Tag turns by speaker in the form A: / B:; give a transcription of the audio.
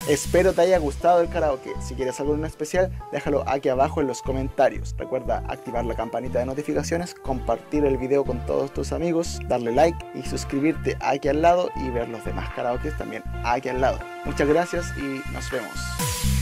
A: Espero te haya gustado el karaoke. Si quieres algo en especial, déjalo aquí abajo en los comentarios. Recuerda activar la campanita de notificaciones, compartir el video con todos tus amigos, darle like y suscribirte aquí al lado y ver los demás karaokes también aquí al lado. Muchas gracias y nos vemos.